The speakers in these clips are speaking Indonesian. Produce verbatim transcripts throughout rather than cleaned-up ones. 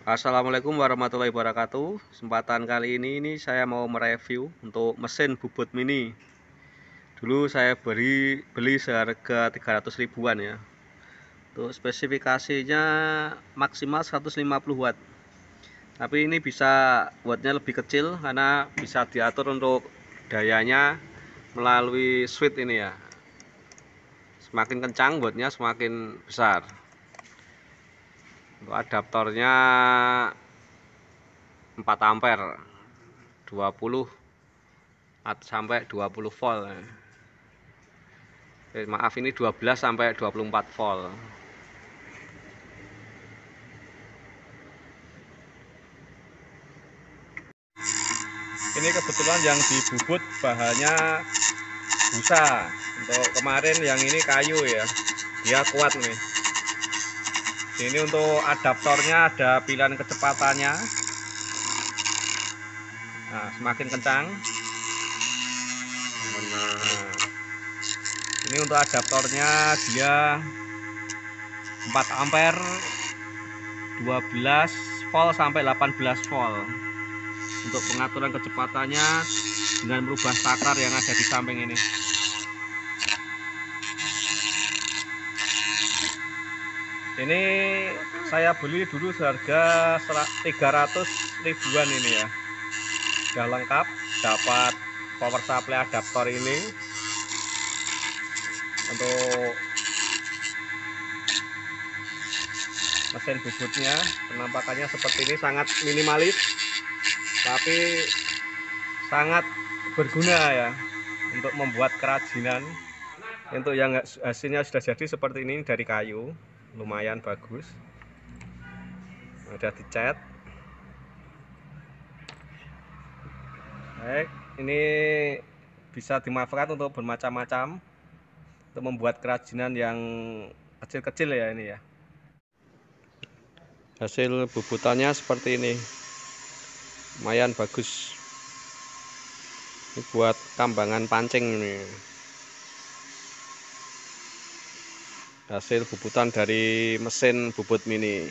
Assalamualaikum warahmatullahi wabarakatuh. Kesempatan kali ini ini saya mau mereview untuk mesin bubut mini. Dulu saya beli beli seharga tiga ratus ribuan ya. Untuk spesifikasinya maksimal seratus lima puluh watt. Tapi ini bisa wattnya lebih kecil karena bisa diatur untuk dayanya melalui switch ini ya. Semakin kencang wattnya semakin besar. Untuk adaptornya empat ampere, dua puluh sampai dua puluh volt. Eh, maaf ini dua belas sampai dua puluh empat volt. Ini kebetulan yang dibubut bahannya busa. Untuk kemarin yang ini kayu ya. Dia kuat nih. Ini untuk adaptornya ada pilihan kecepatannya. Nah, semakin kencang. Nah, ini untuk adaptornya dia empat ampere, dua belas volt sampai delapan belas volt. Untuk pengaturan kecepatannya dengan merubah takar yang ada di samping ini. Ini saya beli dulu seharga tiga ratus ribuan ini ya. Sudah lengkap, dapat power supply adaptor ini untuk mesin bubutnya. Penampakannya seperti ini, sangat minimalis tapi sangat berguna ya untuk membuat kerajinan. Untuk yang hasilnya sudah jadi seperti ini dari kayu, lumayan bagus, udah dicat. Baik, ini bisa dimanfaatkan untuk bermacam-macam, untuk membuat kerajinan yang kecil-kecil ya ini ya. Hasil bubutannya seperti ini, lumayan bagus. Ini buat kambangan pancing ini. Hasil bubutan dari mesin bubut mini.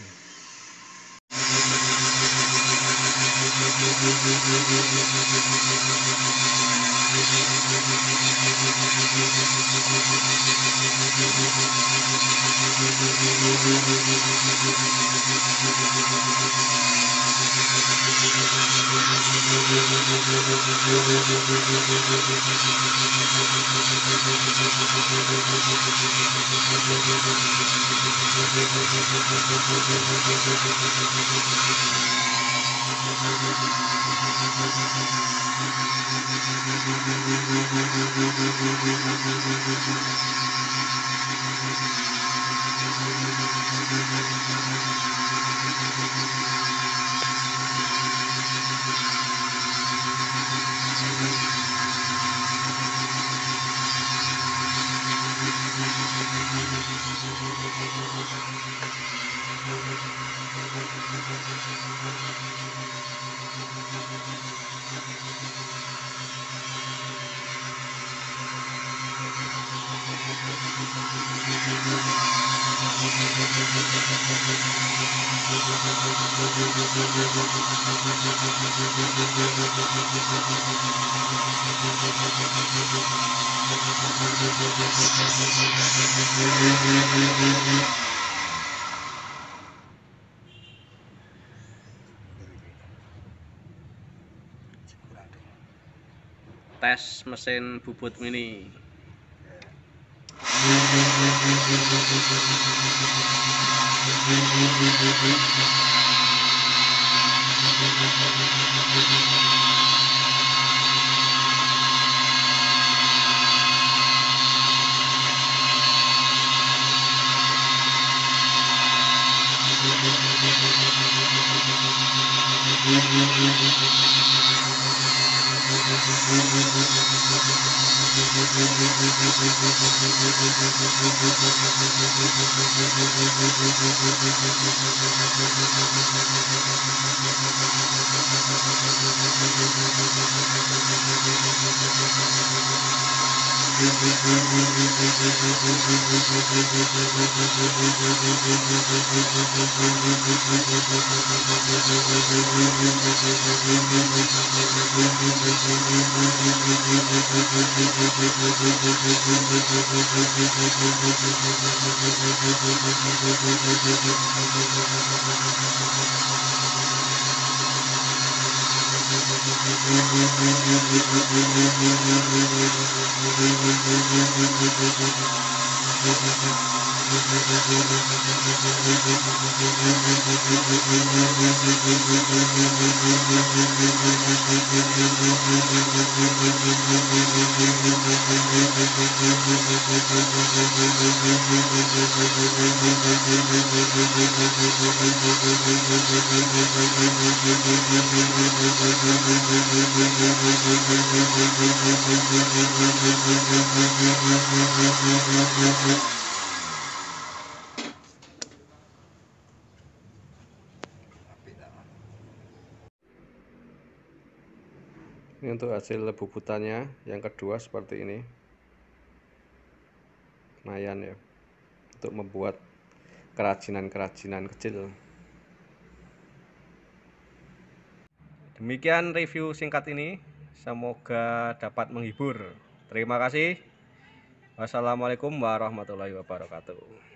Tes mesin bubut mini. Ini untuk hasil bubutannya yang kedua seperti ini. Lumayan ya untuk membuat kerajinan-kerajinan kecil. Demikian review singkat ini, semoga dapat menghibur. Terima kasih. Wassalamualaikum warahmatullahi wabarakatuh.